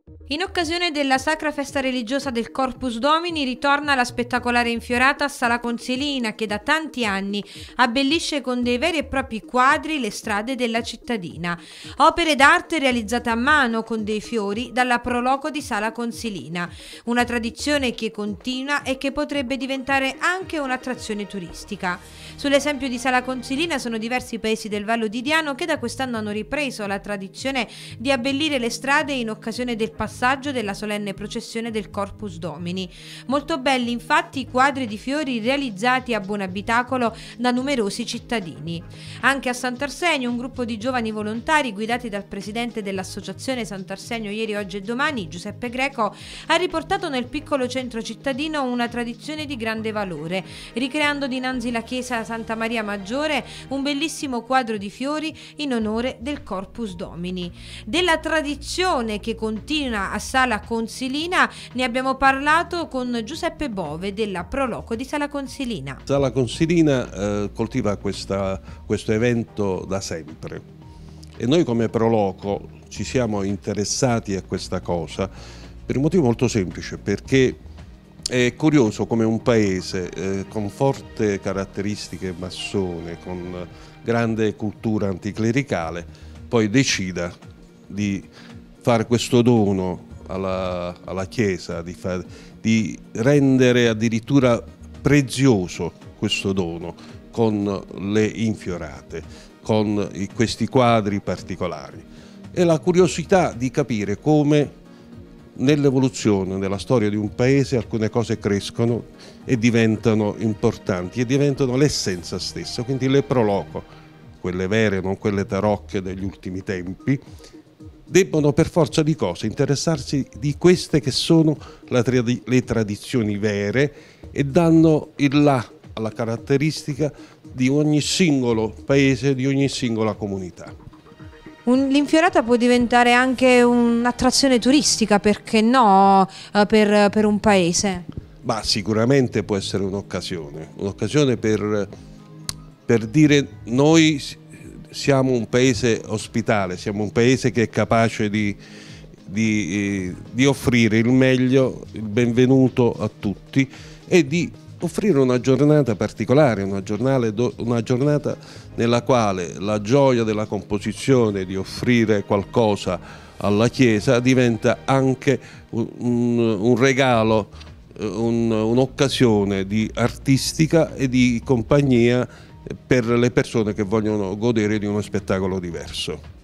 In occasione della Sacra Festa Religiosa del Corpus Domini ritorna la spettacolare infiorata a Sala Consilina che da tanti anni abbellisce con dei veri e propri quadri le strade della cittadina. Opere d'arte realizzate a mano con dei fiori dalla Pro Loco di Sala Consilina, una tradizione che continua e che potrebbe diventare anche un'attrazione turistica. Sull'esempio di Sala Consilina sono diversi paesi del Vallo di Diano che da quest'anno hanno ripreso la tradizione di abbellire le strade in occasione del passaggio della solenne processione del Corpus Domini. Molto belli infatti i quadri di fiori realizzati a buon abitacolo da numerosi cittadini. Anche a Sant'Arsenio un gruppo di giovani volontari guidati dal presidente dell'associazione Sant'Arsenio Ieri, Oggi e Domani, Giuseppe Greco, ha riportato nel piccolo centro cittadino una tradizione di grande valore, ricreando dinanzi la chiesa Santa Maria Maggiore un bellissimo quadro di fiori in onore del Corpus Domini. Della tradizione che continua a Sala Consilina ne abbiamo parlato con Giuseppe Bove della Pro Loco di Sala Consilina. Sala Consilina coltiva questo evento da sempre e noi come Pro Loco ci siamo interessati a questa cosa per un motivo molto semplice, perché è curioso come un paese con forti caratteristiche massone, con grande cultura anticlericale, poi decida di fare questo dono alla Chiesa, di rendere addirittura prezioso questo dono con le infiorate, con questi quadri particolari. E la curiosità di capire come nell'evoluzione, nella storia di un paese, alcune cose crescono e diventano importanti e diventano l'essenza stessa, quindi le Pro Loco, quelle vere, non quelle tarocche degli ultimi tempi, debbono per forza di cose interessarsi di queste che sono le tradizioni vere e danno il là alla caratteristica di ogni singolo paese, di ogni singola comunità. L'infiorata può diventare anche un'attrazione turistica, perché no, per un paese? Ma sicuramente può essere un'occasione per dire noi siamo un paese ospitale, siamo un paese che è capace di offrire il meglio, il benvenuto a tutti e di offrire una giornata particolare, una giornata nella quale la gioia della composizione, di offrire qualcosa alla Chiesa, diventa anche un regalo, un'occasione di artistica e di compagnia per le persone che vogliono godere di uno spettacolo diverso.